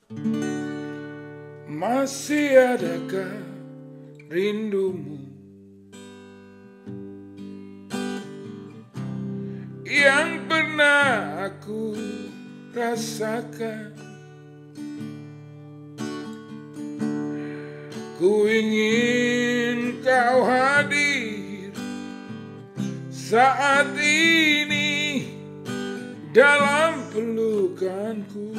Masih adakah rindumu yang pernah aku rasakan? Ku ingin kau hadir saat ini dalam pelukanku.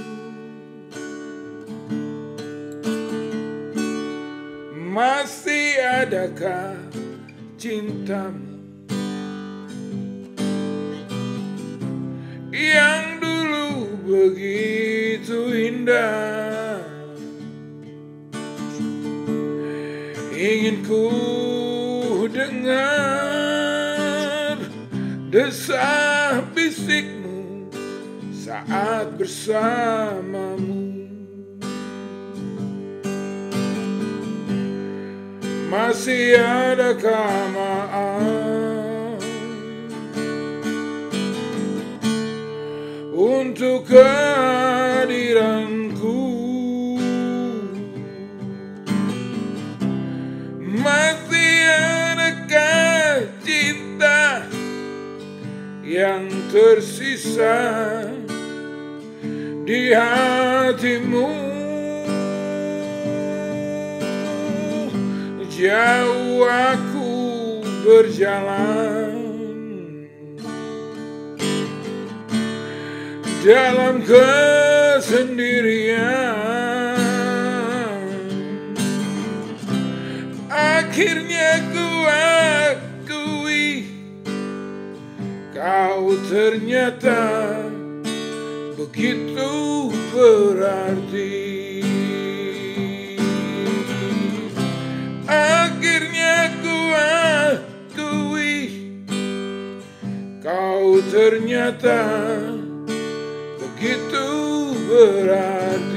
Masih adakah cintamu yang dulu begitu indah? Ingin ku dengar desah bisikmu saat bersamamu. Masih adakah maaf untuk kehadiranku? Masih adakah cinta yang tersisa di hatimu? Jauh aku berjalan dalam kesendirian. Akhirnya ku akui kau ternyata begitu berarti. Akhirnya ku akui kau ternyata begitu berarti.